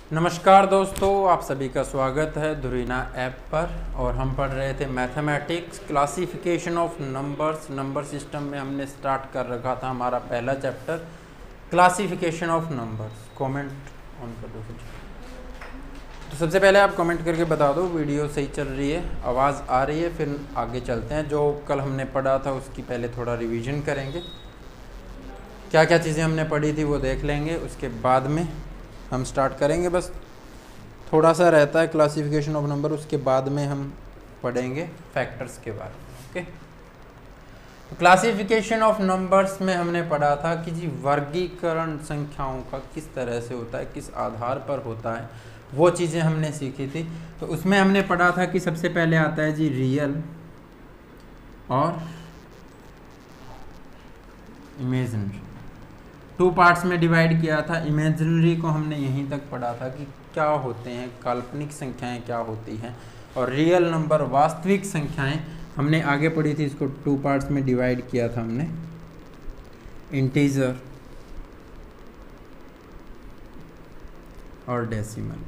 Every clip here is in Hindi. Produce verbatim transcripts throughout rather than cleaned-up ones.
नमस्कार दोस्तों, आप सभी का स्वागत है धुरीना ऐप पर। और हम पढ़ रहे थे mathematics classification of numbers. Number system में हमने स्टार्ट कर रखा था हमारा पहला chapter classification of numbers. Comment on कर दो। तो सबसे पहले आप कमेंट करके बता दो वीडियो सही चल रही है, आवाज़ आ रही है, फिर आगे चलते हैं। जो कल हमने पढ़ा था उसकी पहले थोड़ा रिवीजन करेंगे, क्या क्या चीज़ें हमने पढ़ी थी वो देख लेंगे, उसके बाद में हम स्टार्ट करेंगे। बस थोड़ा सा रहता है क्लासिफिकेशन ऑफ नंबर, उसके बाद में हम पढ़ेंगे फैक्टर्स के बारे में। ओके, तो क्लासिफिकेशन ऑफ नंबर्स में हमने पढ़ा था कि जी वर्गीकरण संख्याओं का किस तरह से होता है, किस आधार पर होता है, वो चीज़ें हमने सीखी थी। तो उसमें हमने पढ़ा था कि सबसे पहले आता है जी रियल और इमेजिनरी। टू पार्ट्स में डिवाइड किया था। इमेजिनरी को हमने यहीं तक पढ़ा था कि क्या होते हैं, काल्पनिक संख्याएं क्या होती हैं, और रियल नंबर वास्तविक संख्याएं हमने आगे पढ़ी थी। इसको टू पार्ट्स में डिवाइड किया था हमने, इंटीजर और डेसिमल।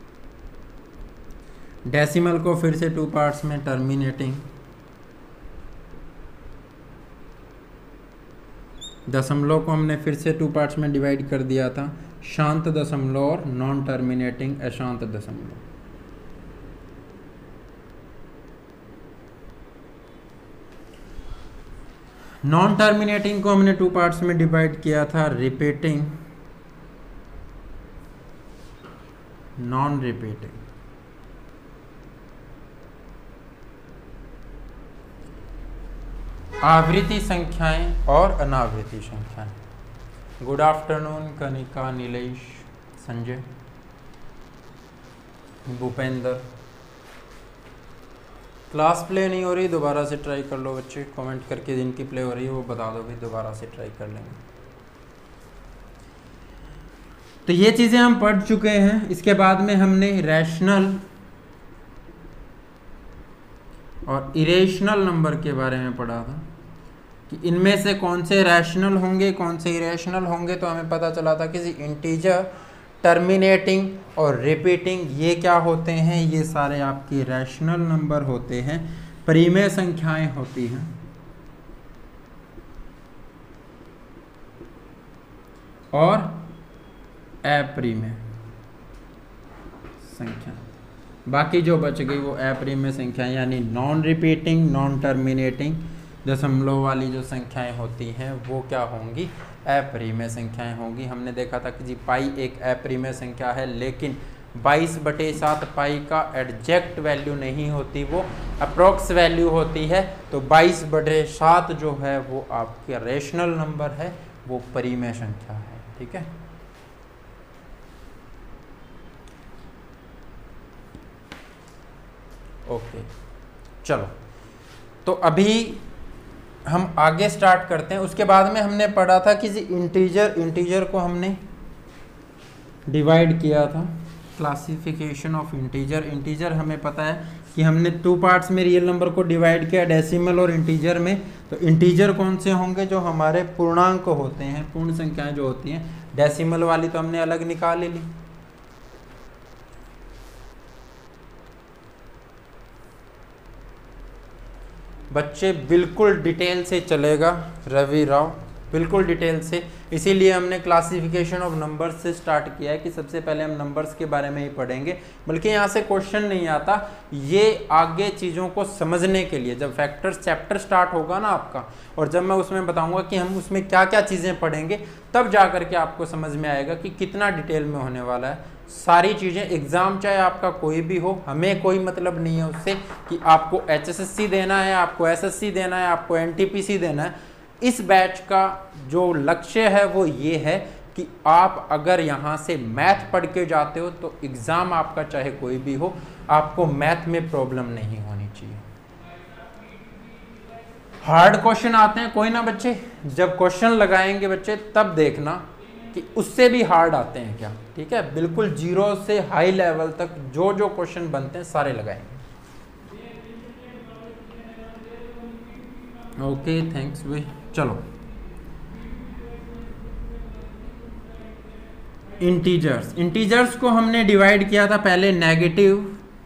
डेसिमल को फिर से टू पार्ट्स में टर्मिनेटिंग, दशमलव को हमने फिर से टू पार्ट्स में डिवाइड कर दिया था, शांत दशमलव और नॉन टर्मिनेटिंग अशांत दशमलव। नॉन टर्मिनेटिंग को हमने टू पार्ट्स में डिवाइड किया था, रिपीटिंग, नॉन रिपीटिंग। आवृत्ति संख्याएं और अनावृत्ति संख्याएं। Good afternoon Kanika, Nilesh, Sanjay, Bhupendra. Class play नहीं हो रही, दोबारा से ट्राई कर लो बच्चे। कमेंट करके जिनकी प्ले हो रही है वो बता दो, भी दोबारा से ट्राई कर लेंगे। तो ये चीज़ें हम पढ़ चुके हैं। इसके बाद में हमने रैशनल और इरेशनल नंबर के बारे में पढ़ा था कि इनमें से कौन से रैशनल होंगे, कौन से इरेशनल होंगे। तो हमें पता चला था कि इंटीजर, टर्मिनेटिंग और रिपीटिंग ये क्या होते हैं, ये सारे आपके रैशनल नंबर होते हैं, परिमेय संख्याएं होती हैं। और अपरिमेय संख्या, बाकी जो बच गई वो अपरिमेय संख्याएं, यानी नॉन रिपीटिंग, नॉन टर्मिनेटिंग दशमलव वाली जो संख्याएं होती हैं वो क्या होंगी, अपरिमेय संख्याएं होंगी। हमने देखा था कि जी पाई एक अपरिमेय संख्या है, लेकिन बाईस बटे सात पाई का एग्जैक्ट वैल्यू नहीं होती, वो अप्रोक्स वैल्यू होती है। तो बाईस बटे सात जो है वो आपके रेशनल नंबर है, वो परिमेय संख्या है। ठीक है, ओके चलो, तो अभी हम आगे स्टार्ट करते हैं। उसके बाद में हमने पढ़ा था कि इंटीजर, इंटीजर को हमने डिवाइड किया था, क्लासिफिकेशन ऑफ इंटीजर। इंटीजर हमें पता है कि हमने टू पार्ट्स में रियल नंबर को डिवाइड किया, डेसिमल और इंटीजर में। तो इंटीजर कौन से होंगे, जो हमारे पूर्णांक होते हैं, पूर्ण संख्याएं जो होती हैं। डेसिमल वाली तो हमने अलग निकाल ली। बच्चे बिल्कुल डिटेल से चलेगा, रवि राव, बिल्कुल डिटेल से। इसीलिए हमने क्लासिफिकेशन ऑफ नंबर्स से स्टार्ट किया है कि सबसे पहले हम नंबर्स के बारे में ही पढ़ेंगे। बल्कि यहाँ से क्वेश्चन नहीं आता, ये आगे चीज़ों को समझने के लिए, जब फैक्टर्स चैप्टर स्टार्ट होगा ना आपका, और जब मैं उसमें बताऊंगा कि हम उसमें क्या क्या चीज़ें पढ़ेंगे, तब जा करके आपको समझ में आएगा कि कितना डिटेल में होने वाला है सारी चीज़ें। एग्ज़ाम चाहे आपका कोई भी हो, हमें कोई मतलब नहीं है उससे कि आपको एच एस एस सी देना है, आपको एस एस सी देना है, आपको एन टी पी सी देना है। इस बैच का जो लक्ष्य है वो ये है कि आप अगर यहाँ से मैथ पढ़ के जाते हो तो एग्ज़ाम आपका चाहे कोई भी हो, आपको मैथ में प्रॉब्लम नहीं होनी चाहिए। हार्ड क्वेश्चन आते हैं कोई ना बच्चे, जब क्वेश्चन लगाएंगे बच्चे तब देखना कि उससे भी हार्ड आते हैं क्या। ठीक है, बिल्कुल जीरो से हाई लेवल तक जो जो क्वेश्चन बनते हैं सारे लगाएंगे। ओके थैंक्स भाई। चलो इंटीजर्स। इंटीजर्स को हमने डिवाइड किया था पहले नेगेटिव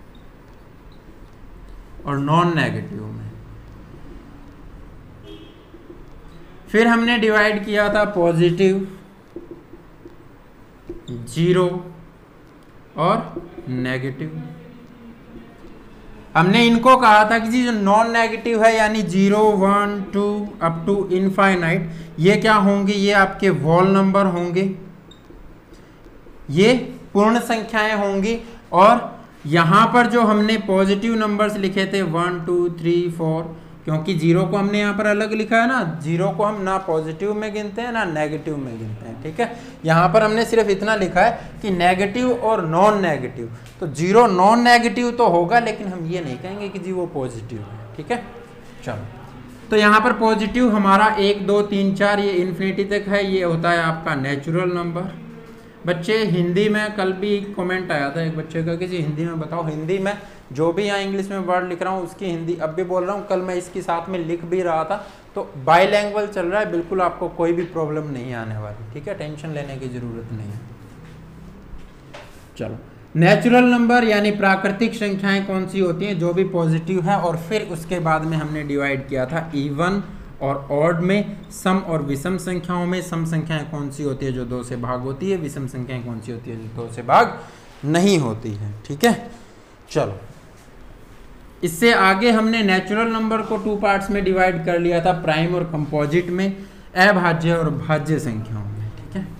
और नॉन नेगेटिव में, फिर हमने डिवाइड किया था पॉजिटिव, जीरो और नेगेटिव। हमने इनको कहा था कि जी जो नॉन नेगेटिव है यानी zero one two up to infinite, ये क्या होंगे, ये आपके वॉल नंबर होंगे, ये पूर्ण संख्याएं होंगी। और यहाँ पर जो हमने पॉजिटिव नंबर्स लिखे थे वन टू थ्री फोर, क्योंकि जीरो को हमने यहाँ पर अलग लिखा है ना, जीरो को हम ना पॉजिटिव में गिनते हैं ना नेगेटिव में गिनते हैं, ठीक है। यहाँ पर हमने सिर्फ इतना लिखा है कि नेगेटिव और नॉन नेगेटिव, तो जीरो नॉन नेगेटिव तो होगा, लेकिन हम ये नहीं कहेंगे कि जी वो पॉजिटिव है, ठीक है। चलो, तो यहाँ पर पॉजिटिव हमारा एक दो तीन चार ये इन्फिनिटी तक है, ये होता है आपका नेचुरल नंबर। बच्चे हिंदी में कल भी कमेंट आया था एक बच्चे का कि जी हिंदी में बताओ, हिंदी में जो भी यहाँ इंग्लिश में वर्ड लिख रहा हूँ उसकी हिंदी अब भी बोल रहा हूँ, कल मैं इसके साथ में लिख भी रहा था, तो बाईलैंग्वेज चल रहा है, बिल्कुल आपको कोई भी प्रॉब्लम नहीं आने वाली, ठीक है, टेंशन लेने की जरूरत नहीं है। चलो, नेचुरल नंबर यानी प्राकृतिक संख्याएं कौन सी होती हैं, जो भी पॉजिटिव है, और फिर उसके बाद में हमने डिवाइड किया था इवन और ऑड में, सम और विषम संख्याओं में। सम संख्याएं कौन सी होती है, जो दो से भाग होती है, विषम संख्याएं कौन सी होती है, जो दो से भाग नहीं होती है, ठीक है। चलो, इससे आगे हमने नेचुरल नंबर को टू पार्ट्स में डिवाइड कर लिया था, प्राइम और कंपोजिट में, अभाज्य और भाज्य संख्याओं में, ठीक है।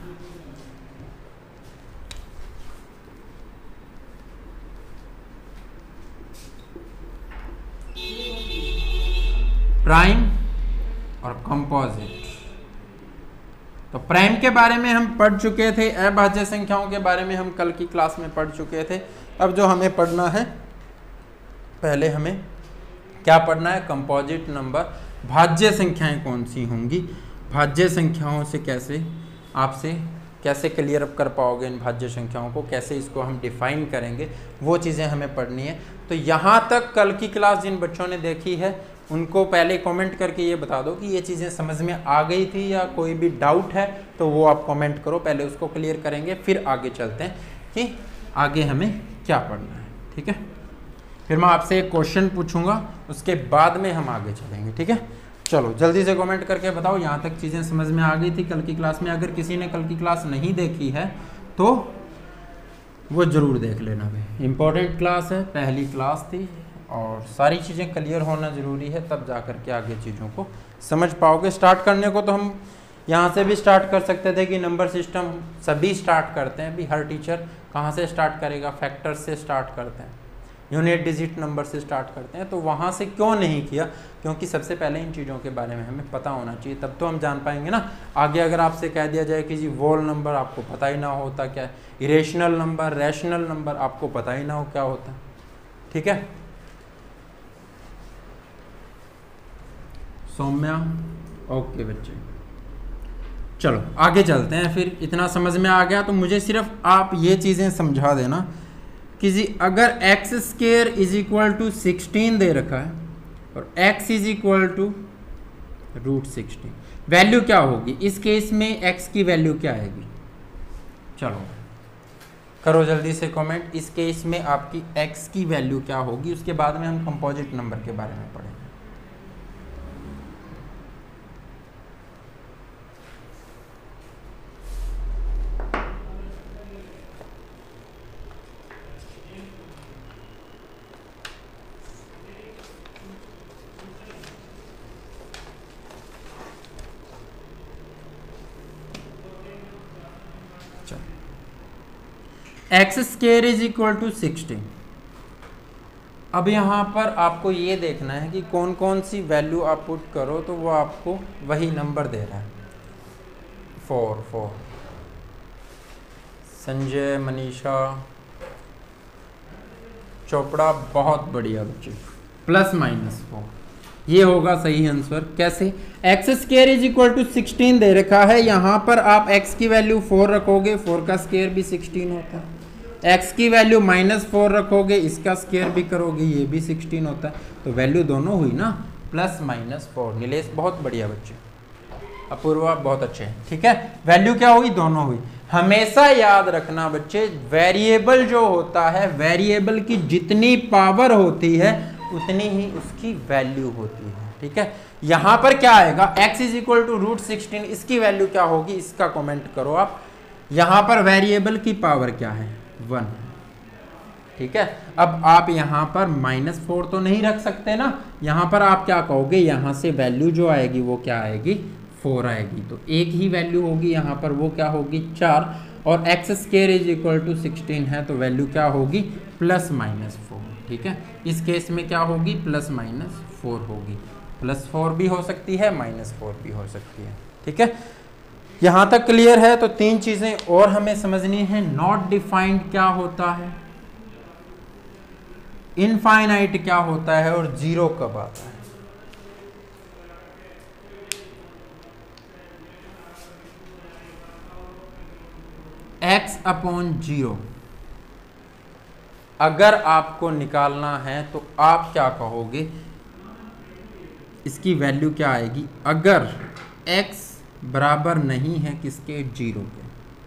प्राइम और कंपोजिट। तो प्राइम के बारे में हम पढ़ चुके थे, अभाज्य संख्याओं के बारे में हम कल की क्लास में पढ़ चुके थे। अब जो हमें पढ़ना है, पहले हमें क्या पढ़ना है, कंपोजिट नंबर, भाज्य संख्याएं कौन सी होंगी, भाज्य संख्याओं से कैसे आपसे कैसे क्लियर अप कर पाओगे इन भाज्य संख्याओं को, कैसे इसको हम डिफाइन करेंगे, वो चीज़ें हमें पढ़नी है। तो यहाँ तक कल की क्लास जिन बच्चों ने देखी है उनको पहले कमेंट करके ये बता दो कि ये चीज़ें समझ में आ गई थी, या कोई भी डाउट है तो वो आप कमेंट करो, पहले उसको क्लियर करेंगे, फिर आगे चलते हैं कि आगे हमें क्या पढ़ना है, ठीक है। फिर मैं आपसे एक क्वेश्चन पूछूंगा, उसके बाद में हम आगे चलेंगे, ठीक है। चलो, जल्दी से कमेंट करके बताओ यहाँ तक चीज़ें समझ में आ गई थी कल की क्लास में। अगर किसी ने कल की क्लास नहीं देखी है तो वो ज़रूर देख लेना भाई, इम्पोर्टेंट क्लास है, पहली क्लास थी और सारी चीज़ें क्लियर होना ज़रूरी है, तब जा कर के आगे चीज़ों को समझ पाओगे। स्टार्ट करने को तो हम यहाँ से भी स्टार्ट कर सकते थे कि नंबर सिस्टम सभी स्टार्ट करते हैं, भी हर टीचर कहाँ से स्टार्ट करेगा, फैक्टर्स से स्टार्ट करते हैं, यूनिट डिजिट नंबर से स्टार्ट करते हैं, तो वहाँ से क्यों नहीं किया, क्योंकि सबसे पहले इन चीज़ों के बारे में हमें पता होना चाहिए, तब तो हम जान पाएंगे ना। आगे अगर आपसे कह दिया जाए कि जी वोल नंबर, आपको पता ही ना होता क्या है, इरेशनल नंबर, रैशनल नंबर, आपको पता ही ना हो क्या होता, ठीक है। सौम्या, ओके बच्चे, चलो आगे चलते हैं। फिर इतना समझ में आ गया तो मुझे सिर्फ आप ये चीज़ें समझा देना कि जी अगर x square is equal to sixteen दे रखा है और x is equal to root sixteen, value क्या होगी इस केस में, एक्स की वैल्यू क्या आएगी, चलो करो जल्दी से कमेंट। इस केस में आपकी एक्स की वैल्यू क्या होगी, उसके बाद में हम कंपोजिट नंबर के बारे में पढ़ेंगे। X square is equal to sixteen. अब यहाँ पर आपको ये देखना है कि कौन कौन सी वैल्यू आप पुट करो तो वो आपको वही नंबर दे रहा है, फोर फोर। संजय, मनीषा, चोपड़ा, बहुत बढ़िया बच्चे, प्लस माइनस फोर, ये होगा सही आंसर। कैसे, x square is equal to sixteen दे रखा है, यहाँ पर आप एक्स की वैल्यू फोर रखोगे, फोर का स्क्वायर भी सिक्सटीन होता है, एक्स की वैल्यू माइनस फोर रखोगे, इसका स्क्वायर भी करोगे, ये भी सिक्सटीन होता है, तो वैल्यू दोनों हुई ना प्लस माइनस फोर। नीलेश बहुत बढ़िया बच्चे, अपूर्वा बहुत अच्छे हैं, ठीक है, वैल्यू क्या हुई, दोनों हुई। हमेशा याद रखना बच्चे, वेरिएबल जो होता है, वेरिएबल की जितनी पावर होती है उतनी ही उसकी वैल्यू होती है, ठीक है। यहां पर क्या आएगा, x is equal to root sixteen, इसकी वैल्यू क्या होगी, इसका कमेंट करो आप। यहां पर वेरिएबल की पावर क्या है, वन, ठीक है। अब आप यहां पर माइनस फोर तो नहीं रख सकते ना, यहां पर आप क्या कहोगे, यहां से वैल्यू जो आएगी वो क्या आएगी, फोर आएगी, तो एक ही वैल्यू होगी यहां पर, वो क्या होगी, चार, और x square is equal to sixteen है, तो वैल्यू क्या होगी, प्लस माइनस फोर, ठीक है। इस केस में क्या होगी, प्लस माइनस फोर होगी, प्लस फोर भी हो सकती है, माइनस फोर भी हो सकती है, ठीक है। यहां तक क्लियर है। तो तीन चीजें और हमें समझनी है। नॉट डिफाइंड क्या होता है, इनफाइनाइट क्या होता है, और जीरो कब आता है। एक्स अपॉन जीरो अगर आपको निकालना है तो आप क्या कहोगे, इसकी वैल्यू क्या आएगी, अगर x बराबर नहीं है किसके, जीरो के,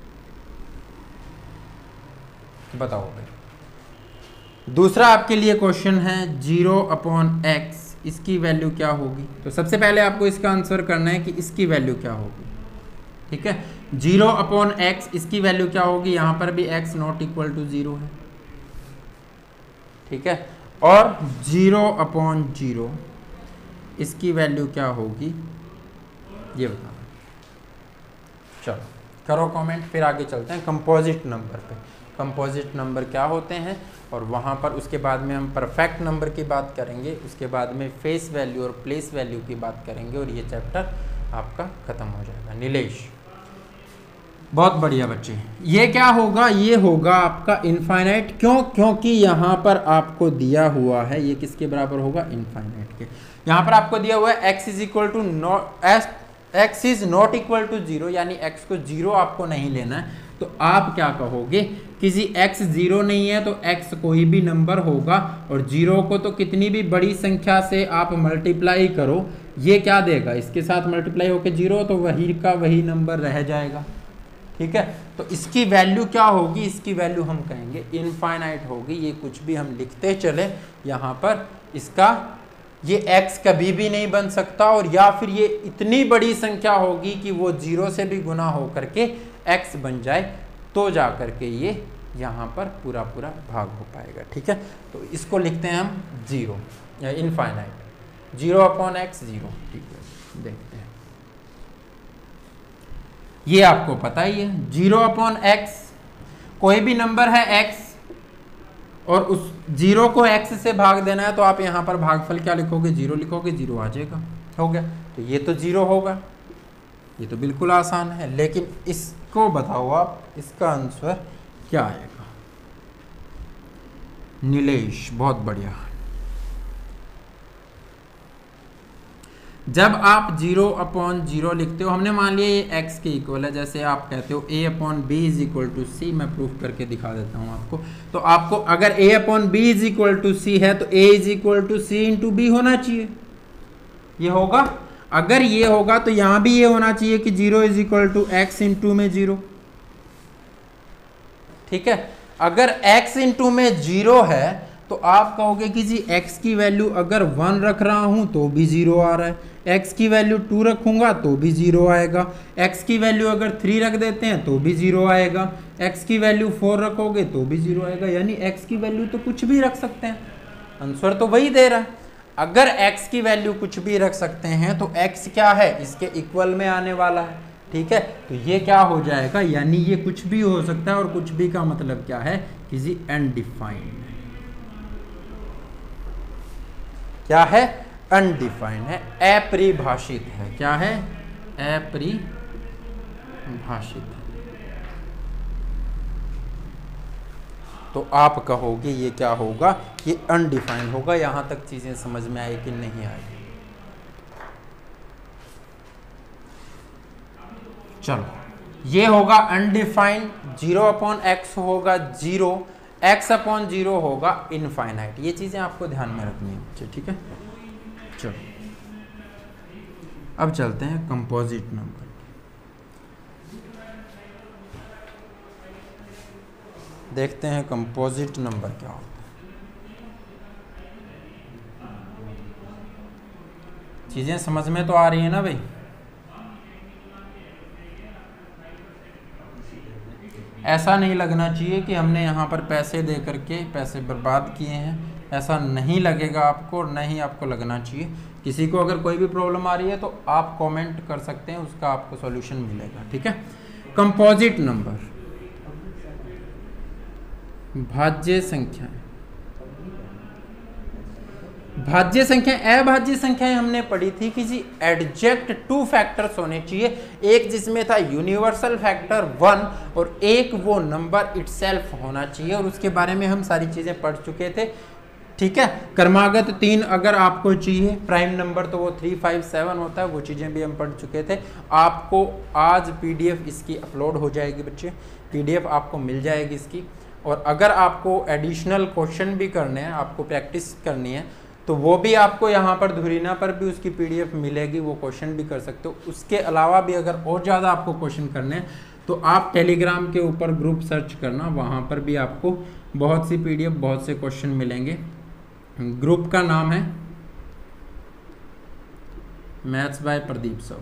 बताओ भाई। दूसरा आपके लिए क्वेश्चन है, जीरो अपॉन एक्स, इसकी वैल्यू क्या होगी। तो सबसे पहले आपको इसका आंसर करना है कि इसकी वैल्यू क्या होगी, ठीक है। जीरो अपॉन एक्स, इसकी वैल्यू क्या होगी, यहां पर भी x not equal to zero है, ठीक है। और जीरो अपॉन जीरो, इसकी वैल्यू क्या होगी, ये बताना। चलो करो कमेंट, फिर आगे चलते हैं कंपोजिट नंबर पे। कंपोजिट नंबर क्या होते हैं, और वहाँ पर उसके बाद में हम परफेक्ट नंबर की बात करेंगे, उसके बाद में फेस वैल्यू और प्लेस वैल्यू की बात करेंगे, और ये चैप्टर आपका खत्म हो जाएगा। नीलेश, बहुत बढ़िया बच्चे। ये क्या होगा, ये होगा आपका इनफाइनाइट। क्यों, क्योंकि यहाँ पर आपको दिया हुआ है, ये किसके बराबर होगा, इनफाइनाइट के। यहाँ पर आपको दिया हुआ है x is equal to not x is not equal to zero, यानी x को जीरो आपको नहीं लेना है। तो आप क्या कहोगे, किसी x जीरो नहीं है तो x कोई भी नंबर होगा, और जीरो को तो कितनी भी बड़ी संख्या से आप मल्टीप्लाई करो, ये क्या देगा, इसके साथ मल्टीप्लाई होकर जीरो, तो वही का वही नंबर रह जाएगा, ठीक है। तो इसकी वैल्यू क्या होगी, इसकी वैल्यू हम कहेंगे इनफाइनाइट होगी। ये कुछ भी हम लिखते चले यहाँ पर, इसका ये x कभी भी नहीं बन सकता, और या फिर ये इतनी बड़ी संख्या होगी कि वो जीरो से भी गुना हो करके x बन जाए, तो जा करके ये यहाँ पर पूरा पूरा भाग हो पाएगा, ठीक है। तो इसको लिखते हैं हम जीरो या infinite, zero upon x zero, ठीक है। देखते हैं, ये आपको पता ही है, जीरो अपॉन एक्स, कोई भी नंबर है x और उस जीरो को x से भाग देना है, तो आप यहाँ पर भागफल क्या लिखोगे, जीरो लिखोगे, जीरो आ जाएगा, हो गया। तो ये तो जीरो होगा, ये तो बिल्कुल आसान है। लेकिन इसको बताओ आप, इसका आंसर क्या आएगा। नीलेश, बहुत बढ़िया। जब आप जीरो अपॉन जीरो लिखते हो, हमने मान लिया ये x के इक्वल है, जैसे आप कहते हो a upon b is equal to c, मैं प्रूफ करके दिखा देता हूं आपको। तो आपको अगर a upon b is equal to c है, तो a is equal to c into b होना चाहिए, ये होगा। अगर ये होगा तो यहां भी ये होना चाहिए कि zero is equal to x into में जीरो, ठीक है। अगर x इंटू में जीरो है, तो आप कहोगे कि जी x की वैल्यू अगर वन रख रहा हूं तो भी जीरो आ रहा है, x की वैल्यू टू रखूंगा तो भी जीरो आएगा, x की वैल्यू अगर थ्री रख देते हैं तो भी जीरो आएगा, x की वैल्यू फोर रखोगे तो भी जीरो आएगा। यानी x की वैल्यू तो कुछ भी रख सकते हैं, आंसर तो वही दे रहा है। अगर x की वैल्यू कुछ भी रख सकते हैं तो x क्या है, इसके इक्वल में आने वाला है, ठीक है। तो ये क्या हो जाएगा, यानी ये कुछ भी हो सकता है, और कुछ भी का मतलब क्या है, किसी अनडिफाइंड, क्या है, अनडिफाइंड है, अपरिभाषित है। क्या है, अपरिभाषित। तो आप कहोगे ये क्या होगा, ये अनडिफाइंड होगा। यहां तक चीजें समझ में आई कि नहीं आई। चलो, ये होगा अनडिफाइंड, जीरो अपॉन एक्स होगा जीरो, एक्स अपॉन जीरो होगा इनफाइनाइट। ये चीजें आपको ध्यान में रखनी है, ठीक है। चलो अब चलते हैं कंपोजिट नंबर। देखते हैं कंपोजिट नंबर क्या होता है। चीज़ें समझ में तो आ रही है ना भाई? ऐसा नहीं लगना चाहिए कि हमने यहाँ पर पैसे दे करके पैसे बर्बाद किए हैं, ऐसा नहीं लगेगा आपको, नहीं आपको लगना चाहिए। किसी को अगर कोई भी प्रॉब्लम आ रही है तो आप कमेंट कर सकते हैं, उसका आपको सॉल्यूशन मिलेगा, ठीक है। कंपोजिट नंबर, भाज्य संख्याएं। भाज्य संख्या, अभाज्य संख्याएं हमने पढ़ी थी कि जी एडजेक्ट टू फैक्टर्स होने चाहिए, एक जिसमें था यूनिवर्सल फैक्टर वन और एक वो नंबर इटसेल्फ होना चाहिए, और उसके बारे में हम सारी चीजें पढ़ चुके थे, ठीक है। क्रमागत तीन अगर आपको चाहिए, प्राइम नंबर तो वो थ्री फाइव सेवन होता है, वो चीजें भी हम पढ़ चुके थे। आपको आज पीडीएफ इसकी अपलोड हो जाएगी बच्चे, पीडीएफ आपको मिल जाएगी इसकी, और अगर आपको एडिशनल क्वेश्चन भी करने हैं, आपको प्रैक्टिस करनी है, तो वो भी आपको यहाँ पर धुरीना पर भी उसकी पीडीएफ मिलेगी, वो क्वेश्चन भी कर सकते हो। उसके अलावा भी अगर और ज़्यादा आपको क्वेश्चन करने हैं तो आप टेलीग्राम के ऊपर ग्रुप सर्च करना, वहाँ पर भी आपको बहुत सी पीडीएफ, बहुत से क्वेश्चन मिलेंगे। ग्रुप का नाम है मैथ्स बाय प्रदीप सौ,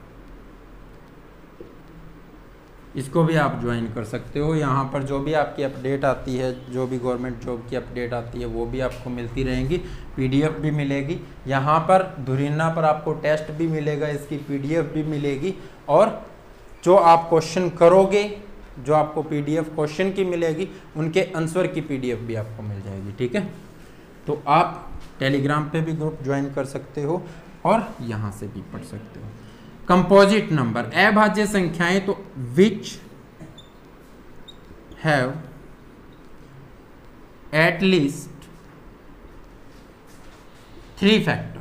इसको भी आप ज्वाइन कर सकते हो। यहाँ पर जो भी आपकी अपडेट आती है, जो भी गवर्नमेंट जॉब की अपडेट आती है, वो भी आपको मिलती रहेंगी, पीडीएफ भी मिलेगी। यहाँ पर धुरीना पर आपको टेस्ट भी मिलेगा, इसकी पीडीएफ भी मिलेगी, और जो आप क्वेश्चन करोगे, जो आपको पीडीएफ क्वेश्चन की मिलेगी, उनके आंसर की पीडीएफ भी आपको मिल जाएगी, ठीक है। तो आप टेलीग्राम पे भी ग्रुप ज्वाइन कर सकते हो और यहाँ से भी पढ़ सकते हो। कंपोजिट नंबर, अभाज्य संख्याएं तो which have at least three factors.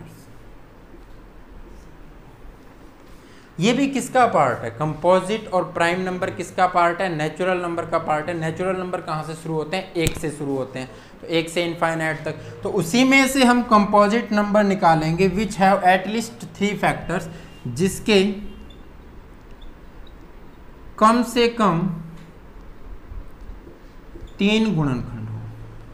ये भी किसका पार्ट है? कंपोजिट और प्राइम नंबर किसका पार्ट है? नेचुरल नंबर का पार्ट है। नेचुरल नंबर कहाँ से शुरू होते हैं? एक से शुरू होते हैं, तो एक से इनफाइनाइट तक। तो उसी में से हम कंपोजिट नंबर निकालेंगे which have at least three factors, जिसके कम से कम तीन गुणनखंड हो।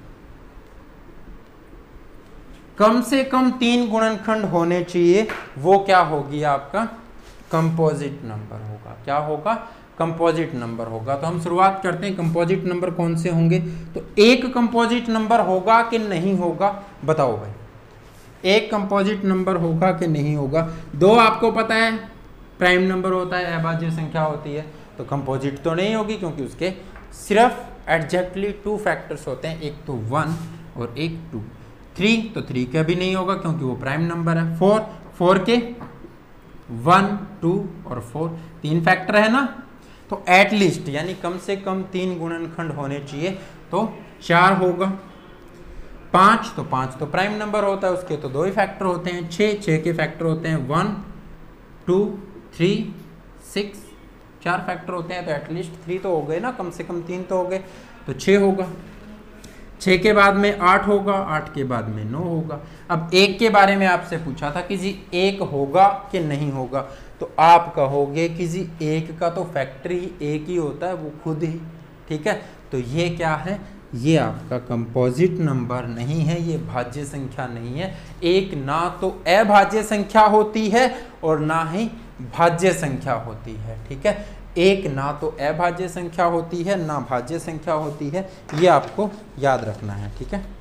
कम से कम तीन गुणनखंड होने चाहिए, वो क्या होगी? आपका कंपोजिट नंबर होगा। क्या होगा? कंपोजिट नंबर होगा। तो हम शुरुआत करते हैं, कंपोजिट नंबर कौन से होंगे? तो एक कंपोजिट नंबर होगा कि नहीं होगा, बताओ भाई। एक कंपोजिट नंबर होगा कि नहीं होगा? दो आपको पता है प्राइम नंबर होता है, अभाज्य संख्या होती है, तो कंपोजिट तो नहीं होगी, क्योंकि उसके सिर्फ एग्जैक्टली टू फैक्टर्स होते हैं, एक तो वन और एक टू। थ्री तो थ्री का भी नहीं होगा, क्योंकि वो प्राइम नंबर है। फोर, फोर के वन, टू और फोर, तीन फैक्टर है ना। तो एटलीस्ट यानी कम से कम तीन गुणनखंड होने चाहिए, तो चार होगा। पाँच तो पाँच तो प्राइम नंबर होता है, उसके तो दो ही फैक्टर होते हैं। छः, छः के फैक्टर होते हैं वन, टू, थ्री, सिक्स, चार फैक्टर होते हैं, तो एटलीस्ट थ्री तो हो गए ना, कम से कम तीन तो हो गए, तो छः होगा। छः के बाद में आठ होगा, आठ के बाद में नौ होगा। अब एक के बारे में आपसे पूछा था कि जी एक होगा कि नहीं होगा, तो आप कहोगे कि जी एक का तो फैक्टर ही एक ही होता है, वो खुद ही, ठीक है। तो ये क्या है? ये आपका कंपोजिट नंबर नहीं है, ये भाज्य संख्या नहीं है। एक ना तो अभाज्य संख्या होती है और ना ही भाज्य संख्या होती है, ठीक है। एक ना तो अभाज्य संख्या होती है, ना भाज्य संख्या होती है, ये आपको याद रखना है, ठीक है।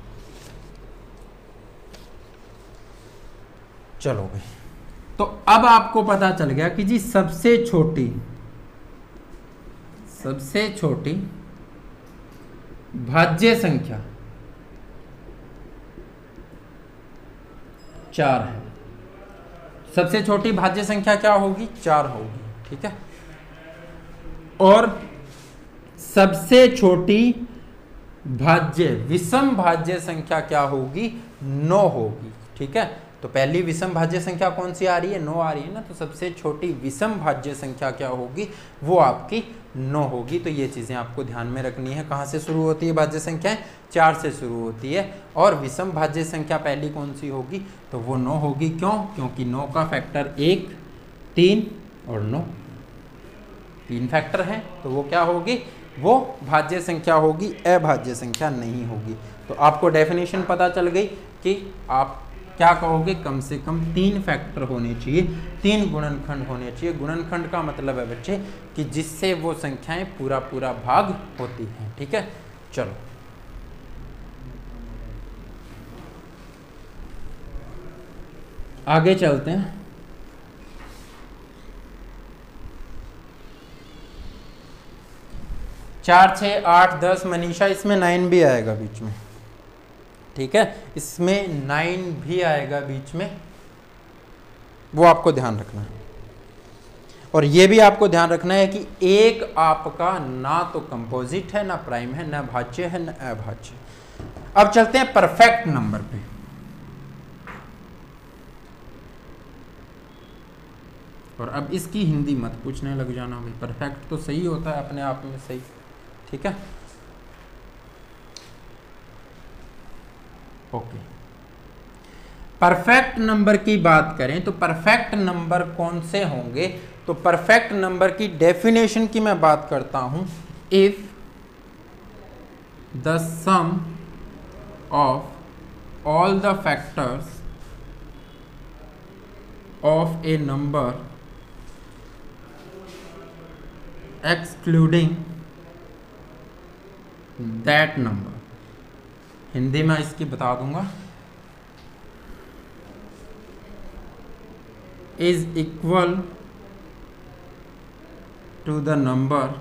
चलो भाई, तो अब आपको पता चल गया कि जी सबसे छोटी सबसे छोटी भाज्य संख्या चार है। सबसे छोटी भाज्य संख्या क्या होगी? चार होगी, ठीक है। और सबसे छोटी भाज्य विषम भाज्य संख्या क्या होगी? नौ होगी, ठीक है। तो पहली विषम भाज्य संख्या कौन सी आ रही है? नौ आ रही है ना। तो सबसे छोटी विषम भाज्य संख्या क्या होगी? वो आपकी नौ होगी। तो ये चीज़ें आपको ध्यान में रखनी है। कहाँ से शुरू होती है भाज्य संख्याएं? चार से शुरू होती है। और विषम भाज्य संख्या पहली कौन सी होगी? तो वो नौ होगी। क्यों? क्योंकि नौ का फैक्टर एक, तीन और नौ, तीन फैक्टर हैं, तो वो क्या होगी? वो भाज्य संख्या होगी, अभाज्य संख्या नहीं होगी। तो आपको डेफिनेशन पता चल गई कि आप क्या कहोगे, कम से कम तीन फैक्टर होने चाहिए, तीन गुणनखंड होने चाहिए। गुणनखंड का मतलब है बच्चे कि जिससे वो संख्याएं पूरा पूरा भाग होती हैं। ठीक है, चलो आगे चलते हैं। चार, छः, आठ, दस, मनीषा इसमें नाइन भी आएगा बीच में। ठीक है, इसमें नाइन भी आएगा बीच में, वो आपको ध्यान रखना है। और ये भी आपको ध्यान रखना है कि एक आपका ना तो कंपोजिट है, ना प्राइम है, ना भाज्य है, ना अभाज्य। अब चलते हैं परफेक्ट नंबर पे। और अब इसकी हिंदी मत पूछने लग जाना भाई, परफेक्ट तो सही होता है अपने आप में सही। ठीक है, ओके। परफेक्ट नंबर की बात करें तो परफेक्ट नंबर कौन से होंगे, तो परफेक्ट नंबर की डेफिनेशन की मैं बात करता हूं। If the sum of all the factors of a number excluding that number, Hindi में इसकी बता दूंगा, is equal to the number,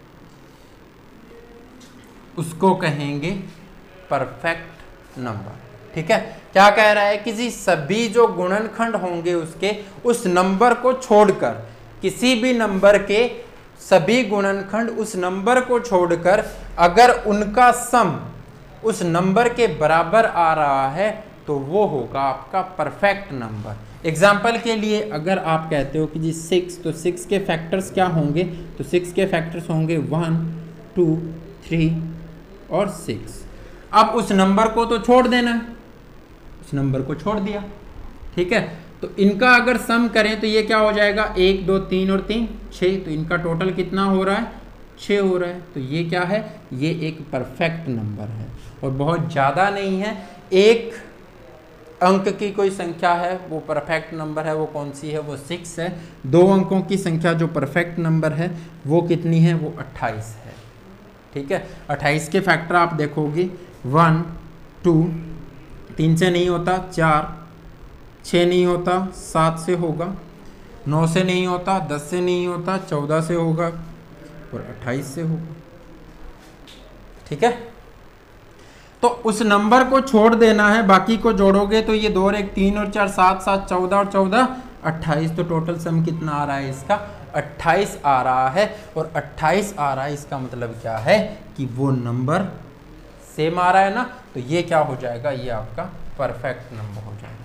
उसको कहेंगे परफेक्ट नंबर। ठीक है, क्या कह रहा है कि जी सभी जो गुणनखंड होंगे उसके उस नंबर को छोड़कर, किसी भी नंबर के सभी गुणनखंड उस नंबर को छोड़कर अगर उनका सम उस नंबर के बराबर आ रहा है तो वो होगा आपका परफेक्ट नंबर। एग्जाम्पल के लिए अगर आप कहते हो कि जी सिक्स, तो सिक्स के फैक्टर्स क्या होंगे, तो सिक्स के फैक्टर्स होंगे वन, टू, थ्री और सिक्स। अब उस नंबर को तो छोड़ देना है, उस नंबर को छोड़ दिया। ठीक है, तो इनका अगर सम करें तो ये क्या हो जाएगा, एक, दो, तीन और तीन छः, तो इनका टोटल कितना हो रहा है, छः हो रहा है। तो ये क्या है, ये एक परफेक्ट नंबर है और बहुत ज़्यादा नहीं है, एक अंक की कोई संख्या है वो परफेक्ट नंबर है। वो कौन सी है, वो सिक्स है। दो अंकों की संख्या जो परफेक्ट नंबर है वो कितनी है, वो अट्ठाईस है। ठीक है, अट्ठाईस के फैक्टर आप देखोगे, वन, टू, तीन से नहीं होता, चार, छः नहीं होता, सात से होगा, नौ से नहीं होता, दस से नहीं होता, चौदह से होगा और अट्ठाईस से होगा। ठीक है, तो उस नंबर को छोड़ देना है, बाकी को जोड़ोगे तो ये दो और एक तीन और चार सात, सात चौदह और चौदह अट्ठाईस। तो टोटल सम कितना आ रहा है इसका, अट्ठाईस आ रहा है। और अट्ठाईस आ रहा है इसका मतलब क्या है कि वो नंबर सेम आ रहा है ना, तो ये क्या हो जाएगा, ये आपका परफेक्ट नंबर हो जाएगा।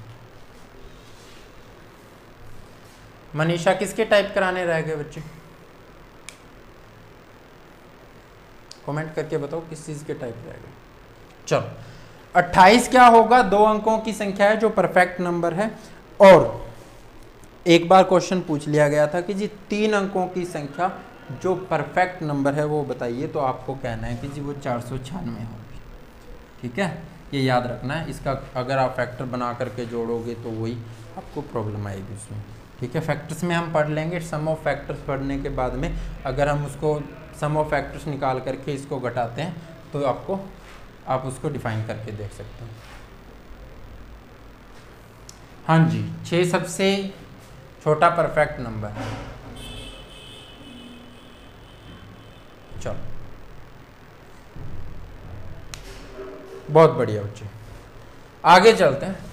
मनीषा किसके टाइप कराने रह गए बच्चे, कमेंट करके बताओ किस चीज के टाइप रह गए। चलो, अट्ठाईस क्या होगा, दो अंकों की संख्या है जो परफेक्ट नंबर है। और एक बार क्वेश्चन पूछ लिया गया था कि जी तीन अंकों की संख्या जो परफेक्ट नंबर है वो बताइए, तो आपको कहना है कि जी वो चार सौ छियानवे होगी। ठीक है, ये याद रखना है। इसका अगर आप फैक्टर बना करके जोड़ोगे तो वही आपको प्रॉब्लम आएगी उसमें। ठीक है, फैक्टर्स में हम पढ़ लेंगे, सम ऑफ फैक्टर्स पढ़ने के बाद में अगर हम उसको सम ऑफ फैक्टर्स निकाल करके इसको घटाते हैं तो आपको आप उसको डिफाइन करके देख सकते हैं। हाँ जी, छः सबसे छोटा परफेक्ट नंबर है। चलो, बहुत बढ़िया बच्चे, आगे चलते हैं।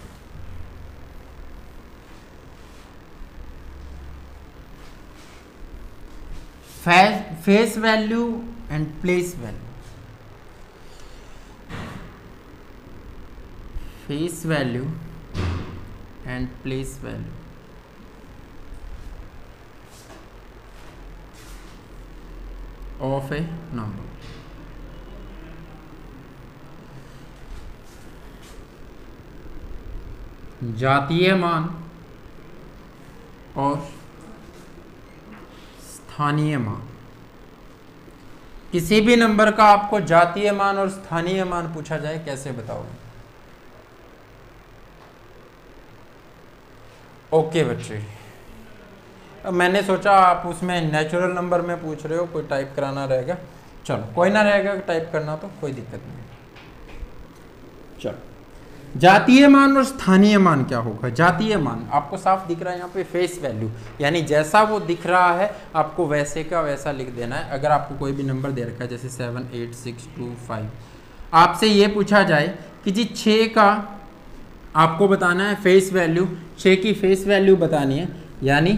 Face value and place value. Face value and place value of a number. जातीय मान और स्थानीय मान किसी भी नंबर का आपको जातीय मान और स्थानीय मान पूछा जाए कैसे बताओगे? ओके बच्चे, अब मैंने सोचा आप उसमें नेचुरल नंबर में पूछ रहे हो, कोई टाइप कराना रहेगा, चलो कोई ना रहेगा टाइप करना तो कोई दिक्कत नहीं। चलो, जातीय मान और स्थानीय मान क्या होगा? जातीय मान आपको साफ दिख रहा है यहाँ पे फेस वैल्यू, यानी जैसा वो दिख रहा है आपको वैसे का वैसा लिख देना है। अगर आपको कोई भी नंबर दे रखा है जैसे seven eight six two five, आपसे ये पूछा जाए कि जी छः का आपको बताना है फेस वैल्यू, छः की फेस वैल्यू बतानी है, यानी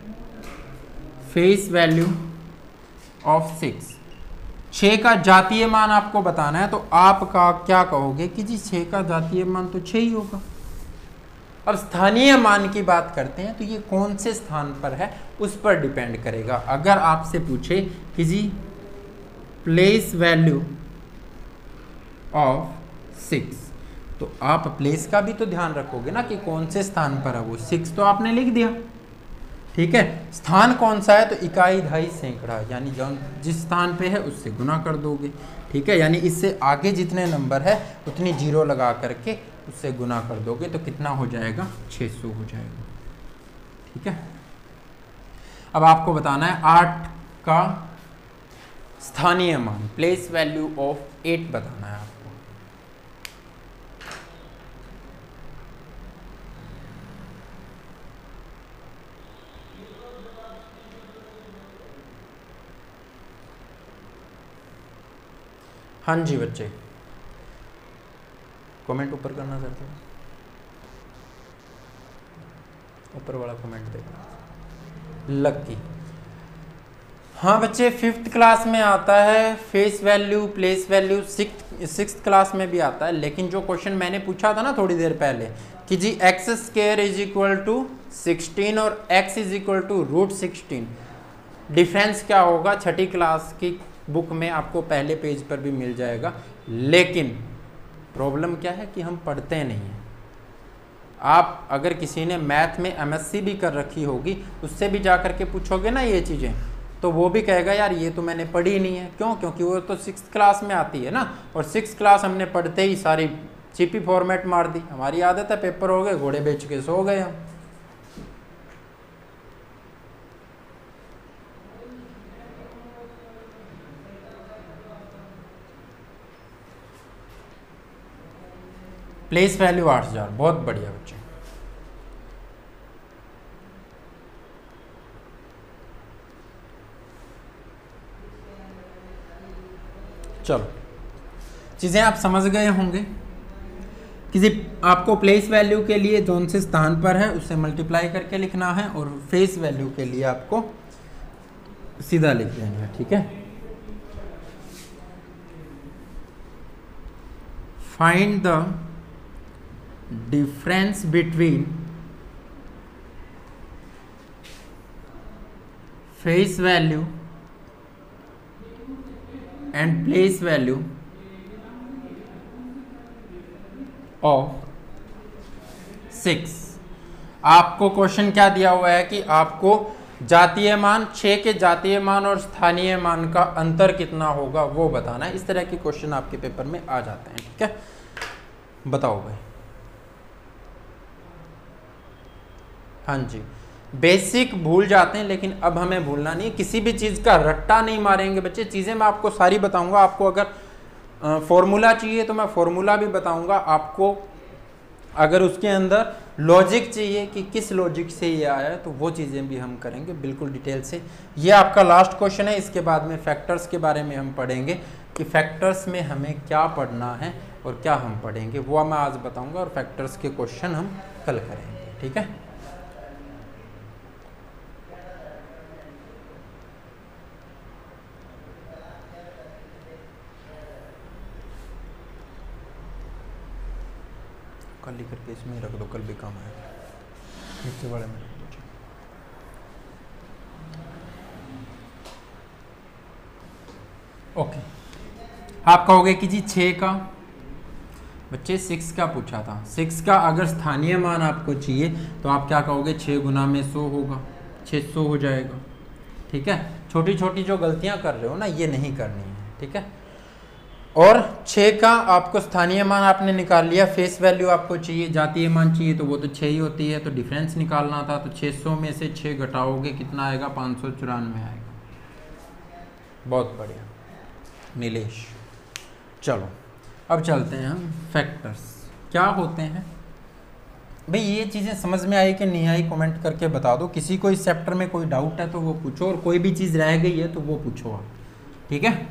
फेस वैल्यू ऑफ सिक्स, छः का जातीय मान आपको बताना है, तो आपका क्या कहोगे कि जी छः का जातीय मान तो छः ही होगा। अब स्थानीय मान की बात करते हैं तो ये कौन से स्थान पर है उस पर डिपेंड करेगा। अगर आपसे पूछे कि जी प्लेस वैल्यू ऑफ सिक्स, तो आप प्लेस का भी तो ध्यान रखोगे ना कि कौन से स्थान पर है वो। सिक्स तो आपने लिख दिया, ठीक है, स्थान कौन सा है तो इकाई दहाई सैकड़ा, यानी जो जिस स्थान पे है उससे गुना कर दोगे, ठीक है, यानी इससे आगे जितने नंबर है उतनी जीरो लगा करके उससे गुना कर दोगे तो कितना हो जाएगा, छः सौ हो जाएगा, ठीक है। अब आपको बताना है आठ का स्थानीय मान, प्लेस वैल्यू ऑफ एट बताना है आपको। हाँ जी बच्चे, कमेंट ऊपर करना सर, तो ऊपर वाला कमेंट देखना, लकी। हाँ बच्चे, फिफ्थ क्लास में आता है face value place value, six six class में भी आता है, लेकिन जो क्वेश्चन मैंने पूछा था ना थोड़ी देर पहले कि जी x square is equal to sixteen और x is equal to root sixteen, difference क्या होगा छठी क्लास की बुक में आपको पहले पेज पर भी मिल जाएगा। लेकिन प्रॉब्लम क्या है कि हम पढ़ते नहीं हैं। आप अगर किसी ने मैथ में एमएससी भी कर रखी होगी उससे भी जा कर के पूछोगे ना ये चीज़ें, तो वो भी कहेगा यार ये तो मैंने पढ़ी नहीं है। क्यों? क्योंकि वो तो सिक्स क्लास में आती है ना, और सिक्स क्लास हमने पढ़ते ही सारी चिपी फॉर्मेट मार दी। हमारी आदत है पेपर हो गए घोड़े बेच के सो गए हम। प्लेस वैल्यू आठ हजार, बहुत बढ़िया बच्चे। चलो, चीजें आप समझ गए होंगे। किसी आपको प्लेस वैल्यू के लिए जोन से स्थान पर है उससे मल्टीप्लाई करके लिखना है, और फेस वैल्यू के लिए आपको सीधा लिख देना है, ठीक है। Find the difference between face value and place value of six. आपको क्वेश्चन क्या दिया हुआ है कि आपको जातीय मान, छः के जातीय मान और स्थानीय मान का अंतर कितना होगा वो बताना है। इस तरह के क्वेश्चन आपके पेपर में आ जाते हैं, ठीक है। बताओ भाई। हाँ जी, बेसिक भूल जाते हैं लेकिन अब हमें भूलना नहीं है। किसी भी चीज़ का रट्टा नहीं मारेंगे बच्चे। चीज़ें मैं आपको सारी बताऊंगा। आपको अगर फॉर्मूला चाहिए तो मैं फॉर्मूला भी बताऊंगा आपको। अगर उसके अंदर लॉजिक चाहिए कि किस लॉजिक से ये आया है तो वो चीज़ें भी हम करेंगे बिल्कुल डिटेल से। ये आपका लास्ट क्वेश्चन है। इसके बाद में फैक्टर्स के बारे में हम पढ़ेंगे कि फैक्टर्स में हमें क्या पढ़ना है और क्या हम पढ़ेंगे, वो मैं आज बताऊंगा। और फैक्टर्स के क्वेश्चन हम कल करेंगे, ठीक है। कल ही करके इसमें रख दो, कल भी काम आएगा। नीचे वाले में ओके। आप कहोगे कि जी छः का बच्चे सिक्स का पूछा था। सिक्स का अगर स्थानीय मान आपको चाहिए तो आप क्या कहोगे, छः गुना में सौ होगा, छः सौ हो जाएगा, ठीक है। छोटी छोटी जो गलतियां कर रहे हो ना ये नहीं करनी है, ठीक है। और छः का आपको स्थानीय मान आपने निकाल लिया, फेस वैल्यू आपको चाहिए, जातीय मान चाहिए तो वो तो छः ही होती है, तो डिफरेंस निकालना था। तो छः सौ में से छः घटाओगे कितना आएगा, पाँच सौ चौरानवे आएगा। बहुत बढ़िया नीलेश। चलो अब चलते हैं हम फैक्टर्स क्या होते हैं। भाई ये चीज़ें समझ में आई कि नहीं आई, कमेंट करके बता दो। किसी को इस चैप्टर में कोई डाउट है तो वो पूछो, और कोई भी चीज़ रह गई है तो वो पूछो आप, ठीक है।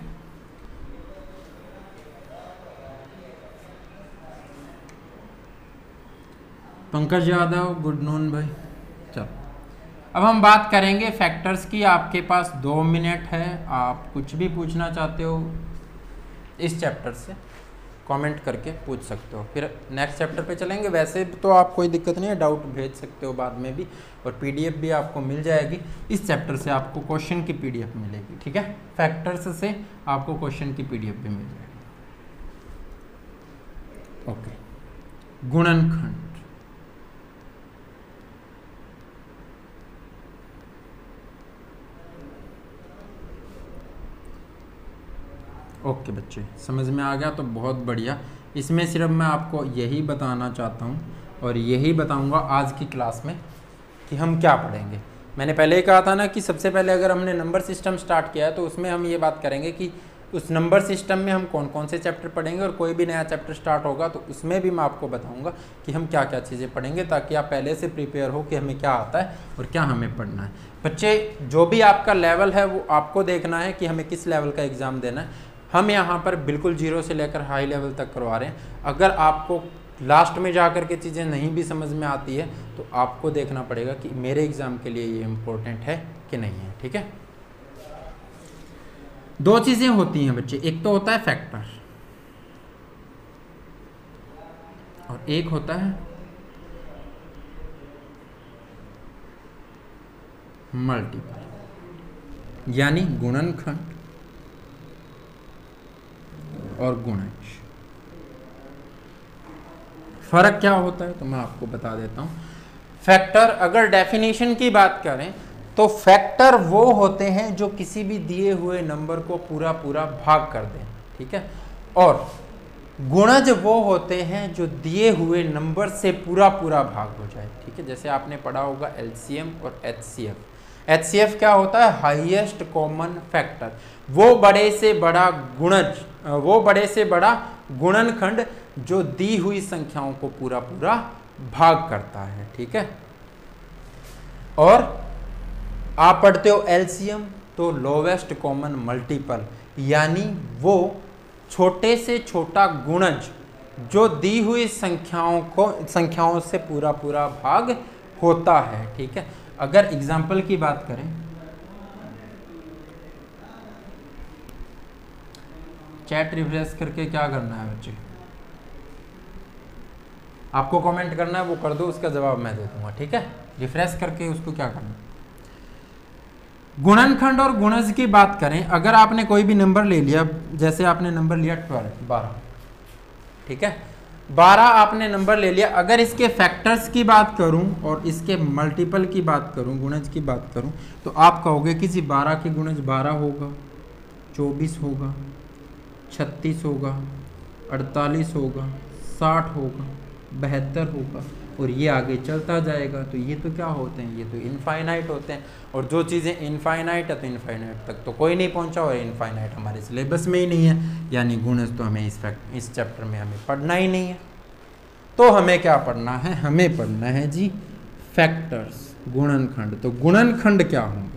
पंकज यादव गुड नून भाई। चलो अब हम बात करेंगे फैक्टर्स की। आपके पास दो मिनट है, आप कुछ भी पूछना चाहते हो इस चैप्टर से कमेंट करके पूछ सकते हो, फिर नेक्स्ट चैप्टर पे चलेंगे। वैसे तो आप कोई दिक्कत नहीं है, डाउट भेज सकते हो बाद में भी, और पीडीएफ भी आपको मिल जाएगी। इस चैप्टर से आपको क्वेश्चन की पीडीएफ मिलेगी, ठीक है। फैक्टर्स से आपको क्वेश्चन की पीडीएफ भी मिल जाएगी। ओके, गुणनखंड। ओके बच्चे, समझ में आ गया तो बहुत बढ़िया। इसमें सिर्फ मैं आपको यही बताना चाहता हूँ और यही बताऊँगा आज की क्लास में कि हम क्या पढ़ेंगे। मैंने पहले ही कहा था ना कि सबसे पहले अगर हमने नंबर सिस्टम स्टार्ट किया है तो उसमें हम ये बात करेंगे कि उस नंबर सिस्टम में हम कौन कौन से चैप्टर पढ़ेंगे, और कोई भी नया चैप्टर स्टार्ट होगा तो उसमें भी मैं आपको बताऊँगा कि हम क्या क्या चीज़ें पढ़ेंगे, ताकि आप पहले से प्रिपेयर हो कि हमें क्या आता है और क्या हमें पढ़ना है। बच्चे जो भी आपका लेवल है वो आपको देखना है कि हमें किस लेवल का एग्ज़ाम देना है। हम यहाँ पर बिल्कुल जीरो से लेकर हाई लेवल तक करवा रहे हैं। अगर आपको लास्ट में जा कर के चीज़ें नहीं भी समझ में आती है तो आपको देखना पड़ेगा कि मेरे एग्ज़ाम के लिए ये इम्पोर्टेंट है कि नहीं है, ठीक है। दो चीज़ें होती हैं बच्चे, एक तो होता है फैक्टर और एक होता है मल्टीपल, यानी गुणनखंड और गुणज। फर्क क्या होता है तो मैं आपको बता देता हूं। फैक्टर, अगर डेफिनेशन की बात करें तो फैक्टर वो होते हैं जो किसी भी दिए हुए नंबर को पूरा पूरा भाग कर दें, ठीक है। और गुणज वो होते हैं जो दिए हुए नंबर से पूरा पूरा भाग हो जाए, ठीक है। जैसे आपने पढ़ा होगा एलसीएम और एचसीएफ। एचसीएफ क्या होता है, हाईएस्ट कॉमन फैक्टर, वो बड़े से बड़ा गुणज, वो बड़े से बड़ा गुणनखंड जो दी हुई संख्याओं को पूरा पूरा भाग करता है, ठीक है। और आप पढ़ते हो एलसीएम तो लोवेस्ट कॉमन मल्टीपल, यानी वो छोटे से छोटा गुणज जो दी हुई संख्याओं को संख्याओं से पूरा पूरा भाग होता है, ठीक है। अगर एग्जाम्पल की बात करें, चैट रिफ्रेश करके क्या करना है बच्चे, आपको कमेंट करना है वो कर दो, उसका जवाब मैं दे दूंगा, ठीक है। रिफ्रेश करके उसको क्या करना। गुणनखंड और गुणज की बात करें, अगर आपने कोई भी नंबर ले लिया, जैसे आपने नंबर लिया ट्वेल्व, बारह, ठीक है। बारह आपने नंबर ले लिया, अगर इसके फैक्टर्स की बात करूं और इसके मल्टीपल की बात करूं, गुणज की बात करूं, तो आप कहोगे कि जी बारह के गुणज बारह होगा, चौबीस होगा, छत्तीस होगा, अड़तालीस होगा, साठ होगा, बहत्तर होगा, और ये आगे चलता जाएगा। तो ये तो क्या होते हैं, ये तो इनफाइनाइट होते हैं, और जो चीज़ें इनफाइनाइट है तो इनफाइनाइट तक तो कोई नहीं पहुंचा, और इनफाइनाइट हमारे सिलेबस में ही नहीं है, यानी गुणज तो हमें इस फैक्ट इस चैप्टर में हमें पढ़ना ही नहीं है। तो हमें क्या पढ़ना है, हमें पढ़ना है जी फैक्टर्स, गुणनखंड। तो गुणनखंड क्या होंगे,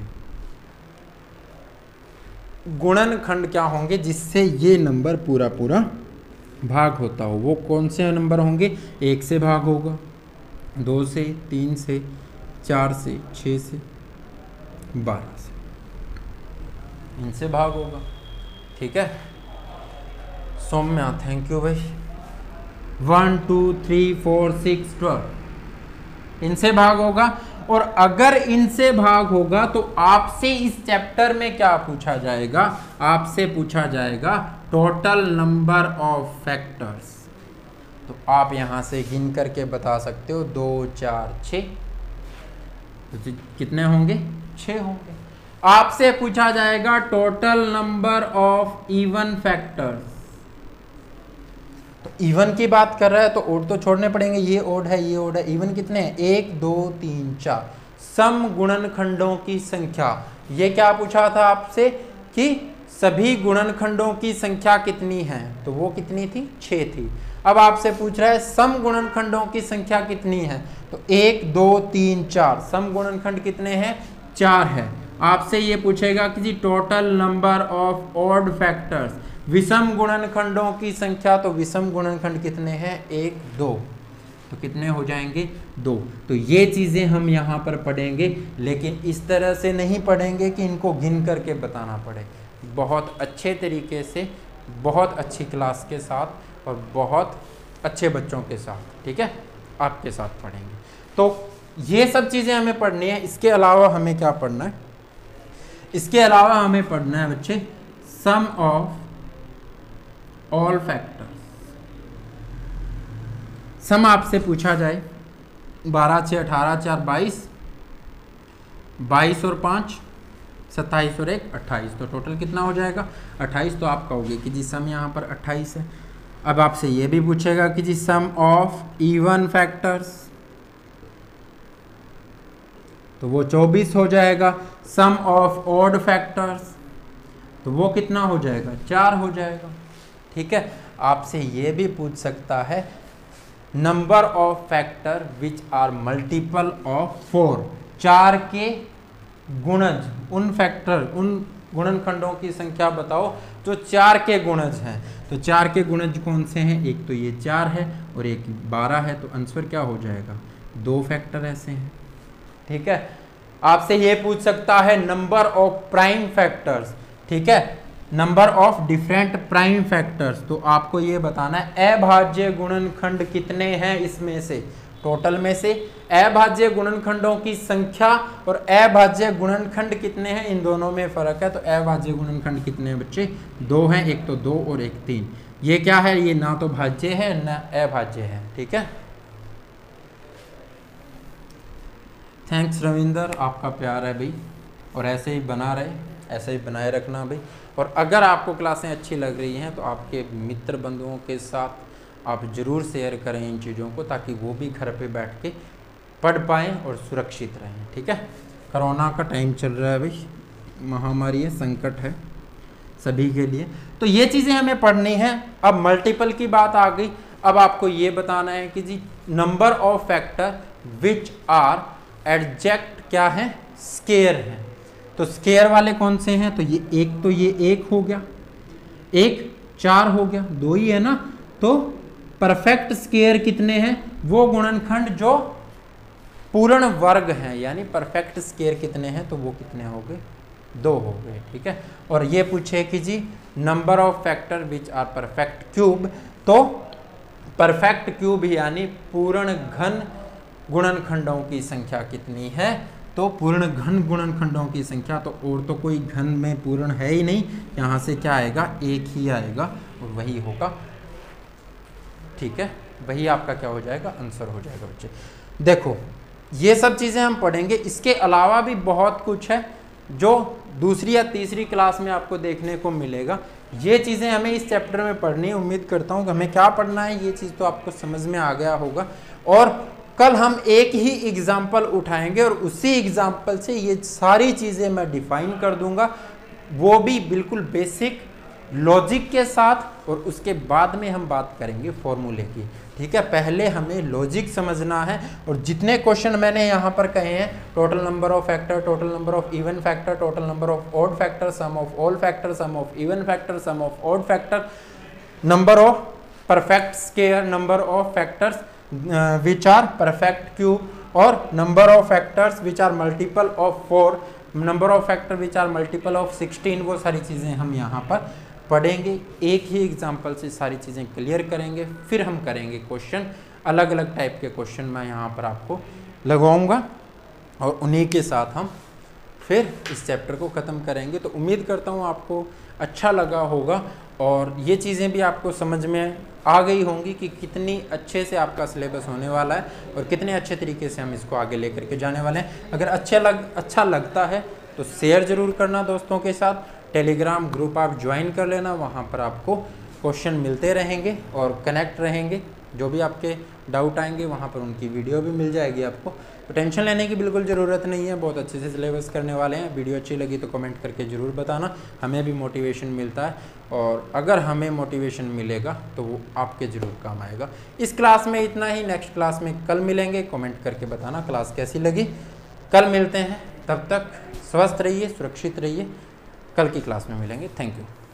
गुणनखंड क्या होंगे जिससे ये नंबर पूरा पूरा भाग होता हो, वो कौन से नंबर होंगे। एक से भाग होगा, दो से, तीन से, चार से, छः से, बारह से, इनसे भाग होगा, ठीक है। सौम्या थैंक यू भाई। One two three four six twelve, इनसे भाग होगा। और अगर इनसे भाग होगा तो आपसे इस चैप्टर में क्या पूछा जाएगा, आपसे पूछा जाएगा टोटल नंबर ऑफ फैक्टर्स। तो आप यहां से गिन करके बता सकते हो, दो चार छः, तो कितने होंगे, छः होंगे। आपसे पूछा जाएगा total number of even factors. तो इवन की बात कर रहा है तो ओड तो छोड़ने पड़ेंगे, ये ओड है ये ओड है। इवन कितने हैं? एक दो तीन चार। सम गुणनखंडों की संख्या, ये क्या पूछा था आपसे कि सभी गुणनखंडों की संख्या कितनी है, तो वो कितनी थी? छः थी। अब आपसे पूछ रहा है सम गुणनखंडों की संख्या कितनी है, तो एक दो तीन चार। सम गुणनखंड कितने हैं? चार है। आपसे ये पूछेगा कि जी total number of odd factors, विषम गुणनखंडों की संख्या, तो विषम गुणनखंड कितने हैं? एक दो। तो कितने हो जाएंगे? दो। तो ये चीज़ें हम यहाँ पर पढ़ेंगे, लेकिन इस तरह से नहीं पढ़ेंगे कि इनको गिन करके बताना पड़े। बहुत अच्छे तरीके से, बहुत अच्छी क्लास के साथ और बहुत अच्छे बच्चों के साथ, ठीक है, आपके साथ पढ़ेंगे। तो ये सब चीज़ें हमें पढ़नी है। इसके अलावा हमें क्या पढ़ना है? इसके अलावा हमें पढ़ना है बच्चे sum of all factors. Sum आपसे पूछा जाए, बारह छः अठारह, चार बाईस, बाईस और पाँच सत्ताईस और एक अट्ठाईस, तो टोटल कितना हो जाएगा? अट्ठाईस। तो आप कहोगे कि जी सम यहाँ पर अट्ठाईस है। अब आपसे ये भी पूछेगा कि जी सम ऑफ इवन फैक्टर्स, तो वो चौबीस हो जाएगा। सम ऑफ ऑड फैक्टर्स, तो वो कितना हो जाएगा? चार हो जाएगा, ठीक है। आपसे ये भी पूछ सकता है number of factor which are multiple of four, चार के गुणज, उन फैक्टर, उन गुणनखंडों की संख्या बताओ जो चार के गुणज हैं। तो चार के गुणज कौन से हैं? एक तो ये चार है और एक बारह है, तो आंसर क्या हो जाएगा? दो फैक्टर ऐसे हैं, ठीक है। आपसे ये पूछ सकता है नंबर ऑफ प्राइम फैक्टर्स, ठीक है, number of different prime factors. तो आपको ये बताना है अभाज्य गुणनखंड कितने हैं इसमें से, टोटल में से अभाज्य गुणनखंडों की संख्या और अभाज्य गुणनखंड कितने हैं, इन दोनों में फर्क है। तो अभाज्य गुणनखंड कितने हैं बच्चे? दो हैं, एक तो दो और एक तीन। ये क्या है? ये ना तो भाज्य है ना अभाज्य है, ठीक है। थैंक्स रविंदर, आपका प्यार है भाई, और ऐसे ही बना रहे, ऐसे ही बनाए रखना भाई। और अगर आपको क्लासें अच्छी लग रही हैं तो आपके मित्र बंधुओं के साथ आप ज़रूर शेयर करें इन चीज़ों को, ताकि वो भी घर पे बैठ के पढ़ पाएँ और सुरक्षित रहें, ठीक है। कोरोना का टाइम चल रहा है भाई, महामारी है, संकट है सभी के लिए। तो ये चीज़ें हमें पढ़नी है। अब मल्टीपल की बात आ गई। अब आपको ये बताना है कि जी number of factor which are एडजेक्ट क्या है? स्केयर है। तो स्केयर वाले कौन से हैं? तो ये एक, तो ये एक हो गया, एक चार हो गया, दो ही है ना। तो परफेक्ट स्केयर कितने हैं? वो गुणनखंड जो पूर्ण वर्ग हैं, यानी परफेक्ट स्केयर कितने हैं? तो वो कितने हो गए? दो हो गए, ठीक है। और ये पूछे कि जी number of factor which are perfect cube, तो परफेक्ट क्यूब यानी पूर्ण घन गुणनखंडों की संख्या कितनी है? तो पूर्ण घन गुणनखंडों की संख्या, तो और तो कोई घन में पूर्ण है ही नहीं, यहाँ से क्या आएगा? एक ही आएगा और वही होगा, ठीक है। वही आपका क्या हो जाएगा? आंसर हो जाएगा बच्चे। देखो ये सब चीज़ें हम पढ़ेंगे। इसके अलावा भी बहुत कुछ है जो दूसरी या तीसरी क्लास में आपको देखने को मिलेगा। ये चीज़ें हमें इस चैप्टर में पढ़नी है। उम्मीद करता हूँ कि हमें क्या पढ़ना है ये चीज़ तो आपको समझ में आ गया होगा। और कल हम एक ही एग्जाम्पल उठाएंगे और उसी एग्जाम्पल से ये सारी चीज़ें मैं डिफाइन कर दूंगा, वो भी बिल्कुल बेसिक लॉजिक के साथ। और उसके बाद में हम बात करेंगे फॉर्मूले की, ठीक है। पहले हमें लॉजिक समझना है। और जितने क्वेश्चन मैंने यहाँ पर कहे हैं, total number of factor, total number of even factor, total number of odd factor, sum of all factor, sum of even factor, sum of odd factor, number of perfect square, number of factors which are perfect cube, और number of factors which are multiple of four, number of factor which are multiple of sixteen. वो सारी चीज़ें हम यहाँ पर पढ़ेंगे। एक ही एग्जाम्पल से सारी चीज़ें क्लियर करेंगे। फिर हम करेंगे क्वेश्चन, अलग अलग टाइप के क्वेश्चन मैं यहाँ पर आपको लगवाऊंगा और उन्हीं के साथ हम फिर इस चैप्टर को ख़त्म करेंगे। तो उम्मीद करता हूँ आपको अच्छा लगा होगा और ये चीज़ें भी आपको समझ में आ गई होंगी कि कितनी अच्छे से आपका सिलेबस होने वाला है और कितने अच्छे तरीके से हम इसको आगे लेकर के जाने वाले हैं। अगर अच्छे लग अच्छा लगता है तो शेयर ज़रूर करना दोस्तों के साथ। टेलीग्राम ग्रुप आप ज्वाइन कर लेना, वहाँ पर आपको क्वेश्चन मिलते रहेंगे और कनेक्ट रहेंगे। जो भी आपके डाउट आएंगे वहाँ पर उनकी वीडियो भी मिल जाएगी आपको, तो टेंशन लेने की बिल्कुल ज़रूरत नहीं है। बहुत अच्छे से सिलेबस करने वाले हैं। वीडियो अच्छी लगी तो कमेंट करके ज़रूर बताना, हमें भी मोटिवेशन मिलता है, और अगर हमें मोटिवेशन मिलेगा तो वो आपके ज़रूर काम आएगा। इस क्लास में इतना ही, नेक्स्ट क्लास में कल मिलेंगे। कमेंट करके बताना क्लास कैसी लगी। कल मिलते हैं, तब तक स्वस्थ रहिए, सुरक्षित रहिए। कल की क्लास में मिलेंगे। Thank you.